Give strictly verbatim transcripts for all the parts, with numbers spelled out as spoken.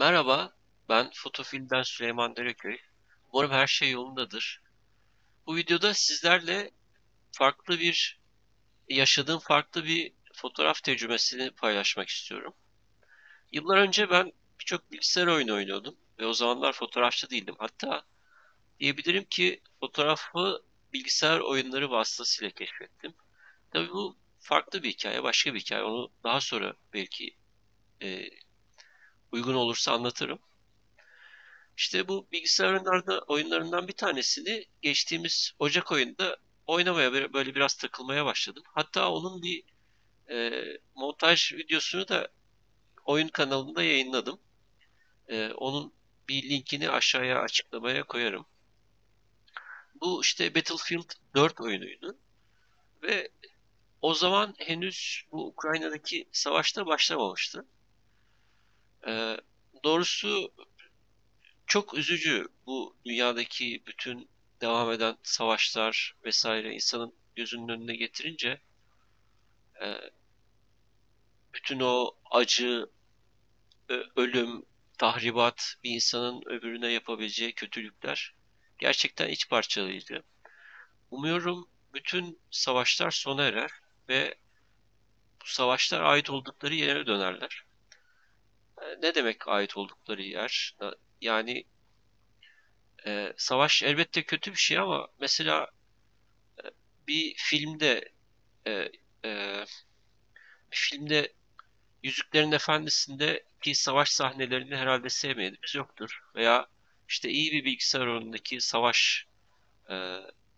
Merhaba, ben Fotofil'den Süleyman Dereköy. Umarım her şey yolundadır. Bu videoda sizlerle farklı bir, yaşadığım farklı bir fotoğraf tecrübesini paylaşmak istiyorum. Yıllar önce ben birçok bilgisayar oyunu oynuyordum ve o zamanlar fotoğrafçı değildim. Hatta diyebilirim ki fotoğrafı bilgisayar oyunları vasıtasıyla keşfettim. Tabii bu farklı bir hikaye, başka bir hikaye. Onu daha sonra belki e, uygun olursa anlatırım. İşte bu bilgisayar oyunlarda, oyunlarından bir tanesini geçtiğimiz Ocak ayında oynamaya böyle böyle biraz takılmaya başladım. Hatta onun bir e, montaj videosunu da oyun kanalında yayınladım. E, onun bir linkini aşağıya açıklamaya koyarım. Bu işte Battlefield dört oyunuydu ve o zaman henüz bu Ukrayna'daki savaşta başlamamıştı. E, Doğrusu çok üzücü bu dünyadaki bütün devam eden savaşlar vesaire insanın gözünün önüne getirince e, bütün o acı, ö- ölüm, tahribat bir insanın öbürüne yapabileceği kötülükler gerçekten iç parçalayıcı. Umuyorum bütün savaşlar sona erer ve bu savaşlar ait oldukları yere dönerler. E, Ne demek ait oldukları yer? Yani e, savaş elbette kötü bir şey ama mesela bir filmde e, e, bir filmde Yüzüklerin Efendisi'ndeki savaş sahnelerini herhalde sevmeyenimiz yoktur. Veya işte iyi bir bilgisayar oyunundaki savaş e,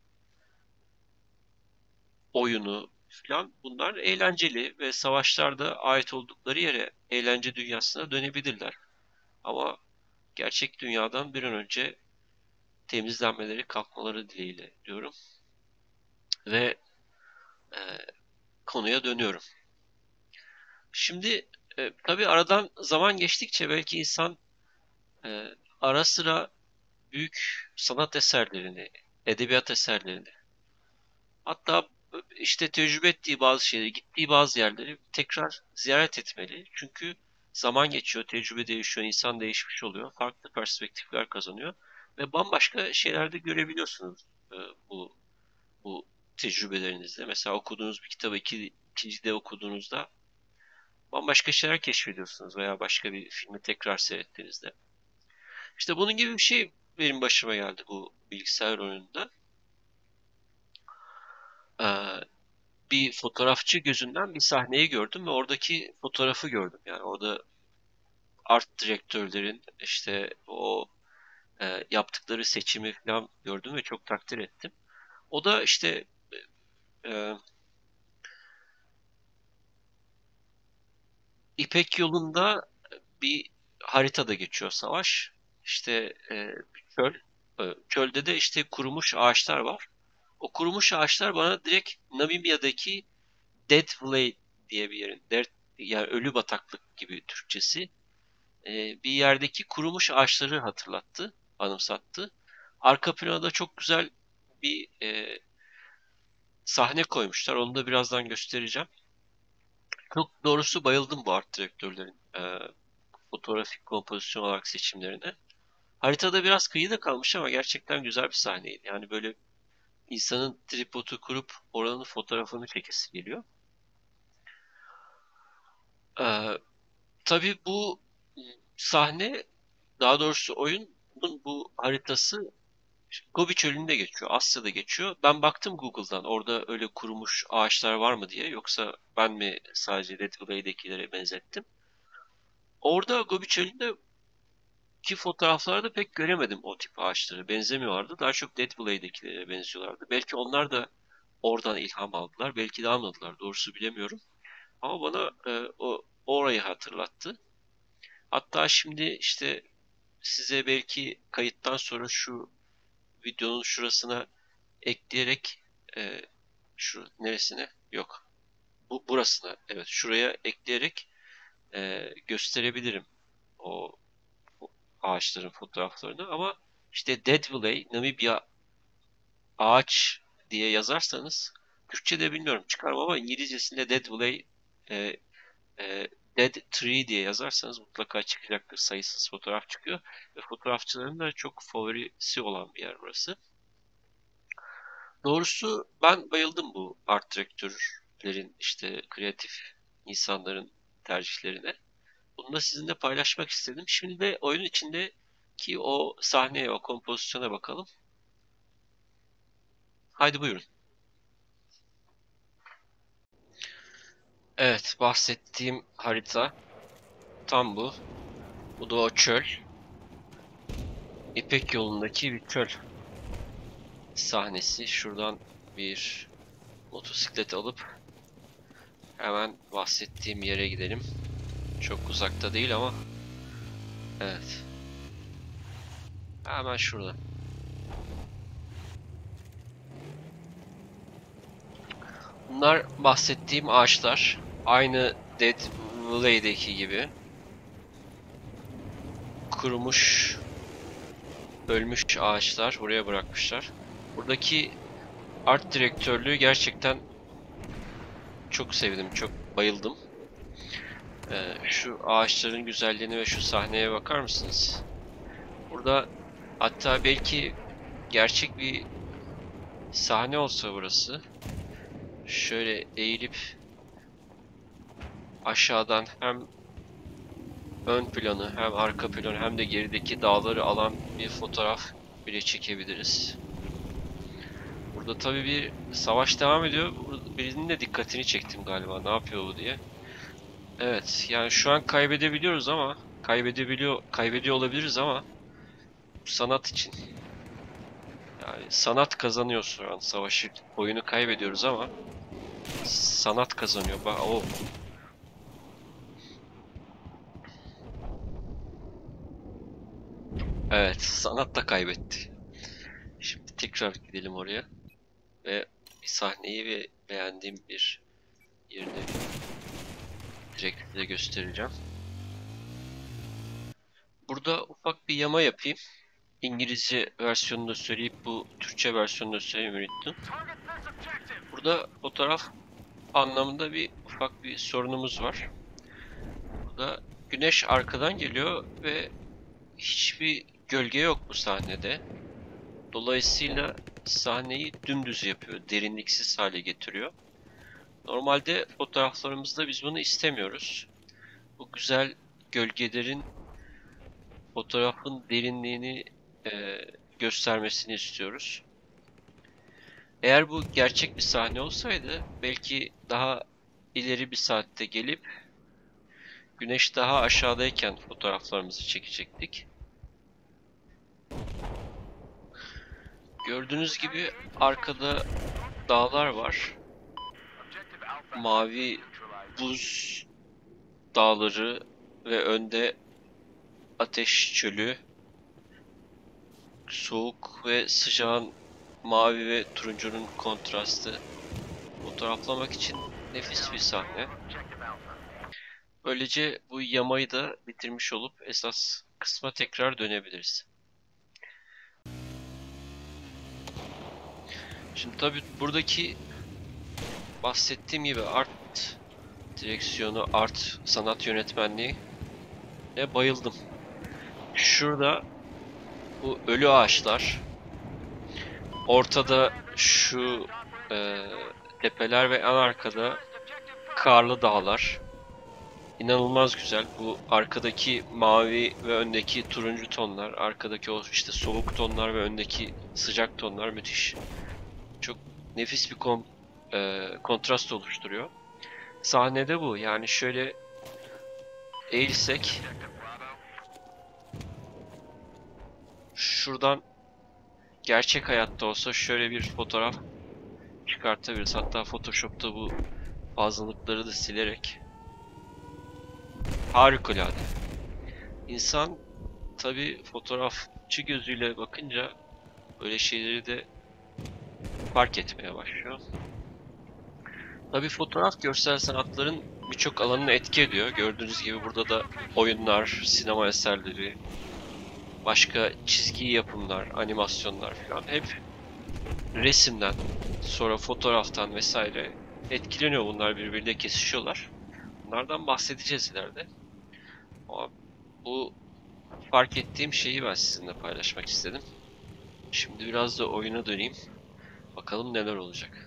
oyunu falan bunlar eğlenceli ve savaşlarda ait oldukları yere eğlence dünyasına dönebilirler. Ama gerçek dünyadan bir an önce temizlenmeleri kalkmaları dileğiyle diyorum ve e, konuya dönüyorum. Şimdi e, tabii aradan zaman geçtikçe belki insan e, ara sıra büyük sanat eserlerini, edebiyat eserlerini, hatta işte tecrübe ettiği bazı şeyleri, gittiği bazı yerleri tekrar ziyaret etmeli. Çünkü zaman geçiyor, tecrübe değişiyor, insan değişmiş oluyor, farklı perspektifler kazanıyor ve bambaşka şeyler de görebiliyorsunuz e, bu bu tecrübelerinizde. Mesela okuduğunuz bir kitabı iki, ikinci de okuduğunuzda bambaşka şeyler keşfediyorsunuz veya başka bir filmi tekrar seyrettiğinizde. İşte bunun gibi bir şey benim başıma geldi bu bilgisayar oyununda. Ee, Bir fotoğrafçı gözünden bir sahneyi gördüm ve oradaki fotoğrafı gördüm. Yani orada art direktörlerin işte o e, yaptıkları seçimi falan gördüm ve çok takdir ettim. O da işte e, İpek yolunda bir haritada geçiyor savaş. İşte e, çöl. E, çölde de işte kurumuş ağaçlar var. O kurumuş ağaçlar bana direkt Namibya'daki Dead Valley diye bir yerin, der, yani ölü bataklık gibi Türkçesi, e, bir yerdeki kurumuş ağaçları hatırlattı, anımsattı. Arka plana da çok güzel bir e, sahne koymuşlar. Onu da birazdan göstereceğim. Çok doğrusu bayıldım bu art direktörlerin e, fotoğrafik kompozisyon olarak seçimlerine. Haritada biraz kıyıda kalmış ama gerçekten güzel bir sahneydi. Yani böyle insanın tripodu kurup oranın fotoğrafını çekesi geliyor. Ee, tabii bu sahne, daha doğrusu oyunun bu haritası Gobi Çölü'nde geçiyor, Asya'da geçiyor. Ben baktım Google'dan orada öyle kurumuş ağaçlar var mı diye. Yoksa ben mi sadece Dead Valley'dekilere benzettim. Orada Gobi Çölü'ndeki fotoğraflarda pek göremedim o tip ağaçları. Benzemiyorlardı. Daha çok Dead Valley'dekilere benziyorlardı. Belki onlar da oradan ilham aldılar. Belki de almadılar. Doğrusu bilemiyorum. Ama bana e, o orayı hatırlattı. Hatta şimdi işte size belki kayıttan sonra şu videonun şurasına ekleyerek e, şu neresine? Yok. Bu burasına. Evet, şuraya ekleyerek e, gösterebilirim o, o ağaçların fotoğraflarını ama işte Dead Valley, Namibya ağaç diye yazarsanız Türkçe'de bilmiyorum çıkarım ama İngilizcesinde Dead Valley e, e, Dead Tree diye yazarsanız mutlaka çıkacaktır. Sayısız fotoğraf çıkıyor. Ve fotoğrafçıların da çok favorisi olan bir yer burası. Doğrusu ben bayıldım bu art direktörlerin, işte kreatif insanların tercihlerine. Bunu da sizinle paylaşmak istedim. Şimdi de oyun içindeki o sahneye, o kompozisyona bakalım. Haydi buyurun. Evet, bahsettiğim harita tam bu. Bu da o çöl. İpek yolundaki bir çöl sahnesi. Şuradan bir motosiklet alıp hemen bahsettiğim yere gidelim. Çok uzakta değil ama evet. Hemen şurada. Bunlar bahsettiğim ağaçlar. Aynı Dead Valley'deki gibi. Kurumuş, ölmüş ağaçlar buraya bırakmışlar. Buradaki art direktörlüğü gerçekten çok sevdim, çok bayıldım. Ee, şu ağaçların güzelliğine ve şu sahneye bakar mısınız? Burada hatta belki gerçek bir sahne olsa burası. Şöyle eğilip aşağıdan hem ön planı hem arka planı hem de gerideki dağları alan bir fotoğraf bile çekebiliriz. Burada tabii bir savaş devam ediyor. Birinin de dikkatini çektim galiba. Ne yapıyor bu diye. Evet, yani şu an kaybedebiliyoruz ama kaybedebiliyor kaybediyor olabiliriz ama bu sanat için. Yani sanat kazanıyor şu an savaşı. Oyunu kaybediyoruz ama sanat kazanıyor. Bak o. Evet, sanat da kaybetti. Şimdi tekrar gidelim oraya ve bir sahneyi ve beğendiğim bir yerini direkt size göstereceğim. Burada ufak bir yama yapayım. İngilizce versiyonunu da söyleyip bu Türkçe versiyonunu da söylemeyi unuttum. Burada fotoğraf anlamında bir ufak bir sorunumuz var. Burada güneş arkadan geliyor ve hiçbir gölge yok bu sahnede. Dolayısıyla sahneyi dümdüz yapıyor, derinliksiz hale getiriyor. Normalde fotoğraflarımızda biz bunu istemiyoruz. Bu güzel gölgelerin fotoğrafın derinliğini e, göstermesini istiyoruz. Eğer bu gerçek bir sahne olsaydı belki daha ileri bir saatte gelip güneş daha aşağıdayken fotoğraflarımızı çekecektik. Gördüğünüz gibi arkada dağlar var. Mavi buz dağları ve önde ateş çölü. Soğuk ve sıcağın mavi ve turuncunun kontrastı. Fotoğraflamak için nefis bir sahne. Böylece bu yamayı da bitirmiş olup esas kısma tekrar dönebiliriz. Şimdi tabi buradaki bahsettiğim gibi art direksiyonu, art sanat yönetmenliği ne bayıldım. Şurada bu ölü ağaçlar, ortada şu e, tepeler ve en arkada karlı dağlar. İnanılmaz güzel. Bu arkadaki mavi ve öndeki turuncu tonlar, arkadaki o işte soğuk tonlar ve öndeki sıcak tonlar müthiş. Çok nefis bir kom, e, kontrast oluşturuyor. Sahnede bu. Yani şöyle eğilsek şuradan gerçek hayatta olsa şöyle bir fotoğraf çıkartabiliriz. Hatta Photoshop'ta bu fazlalıkları da silerek. Harikulade. İnsan tabi fotoğrafçı gözüyle bakınca böyle şeyleri de fark etmeye başlıyor. Tabi fotoğraf görsel sanatların birçok alanını etki ediyor. Gördüğünüz gibi burada da oyunlar, sinema eserleri, başka çizgi yapımlar, animasyonlar falan hep resimden, sonra fotoğraftan vesaire etkileniyor, bunlar birbiriyle kesişiyorlar. Onlardan bahsedeceğiz ileride. Ama bu fark ettiğim şeyi ben sizinle paylaşmak istedim. Şimdi biraz da oyuna döneyim. Bakalım neler olacak.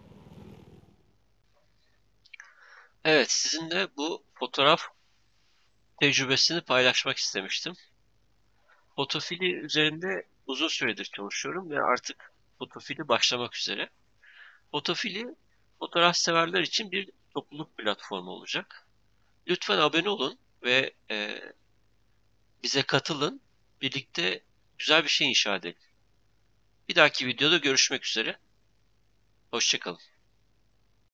Evet, sizinle bu fotoğraf tecrübesini paylaşmak istemiştim. Fotofili üzerinde uzun süredir çalışıyorum ve artık fotofili başlamak üzere. Fotofili fotoğraf severler için bir topluluk platformu olacak. Lütfen abone olun ve e, bize katılın. Birlikte güzel bir şey inşa edelim. Bir dahaki videoda görüşmek üzere. Hoşça kalın.